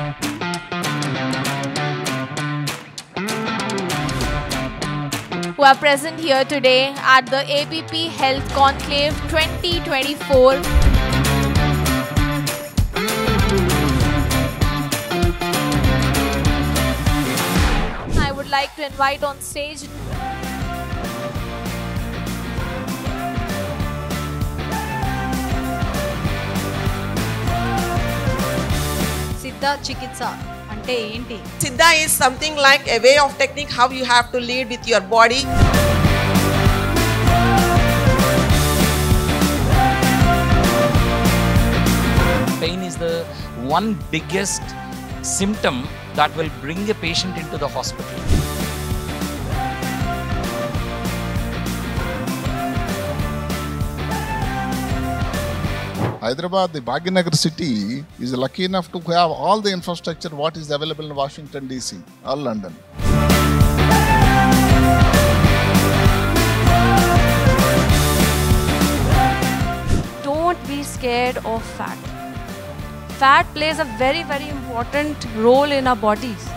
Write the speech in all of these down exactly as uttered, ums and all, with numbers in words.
who are present here today at the A B P Health Conclave twenty twenty-four. I would like to invite on stage Siddha Chikitsa ante enti? Siddha is something like a way of technique how you have to lead with your body. Pain is the one biggest symptom that will bring a patient into the hospital. Hyderabad, the Bhagyanagar city, is lucky enough to have all the infrastructure what is available in Washington D C or London. Don't be scared of fat. Fat plays a very, very important role in our bodies.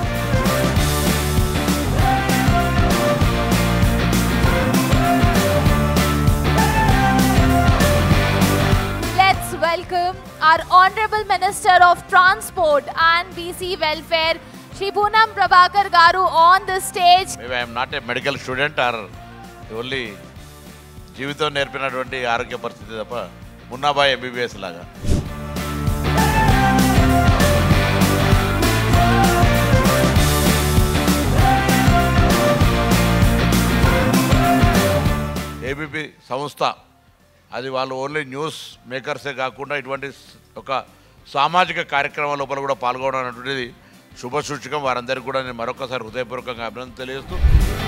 Let's welcome our Honorable Minister of Transport and B C Welfare, Shri Poonam Prabhakar Garu, on the stage. Maybe I am not a medical student or only జీవితం నేర్పినటువంటి ఆరోగ్య పరిస్థితి తప్ప Munnabhai MBBS లాగా. ABP సంస్థ అది వాళ్ళు only news మేకర్సే కాకుండా ఇటువంటి ఒక సామాజిక కార్యక్రమాల లోపల కూడా పాల్గొనడం అనేటువంటిది శుభసూచకం. వారందరికీ కూడా నేను మరొకసారి హృదయపూర్వకంగా అభినందన తెలియజేస్తూ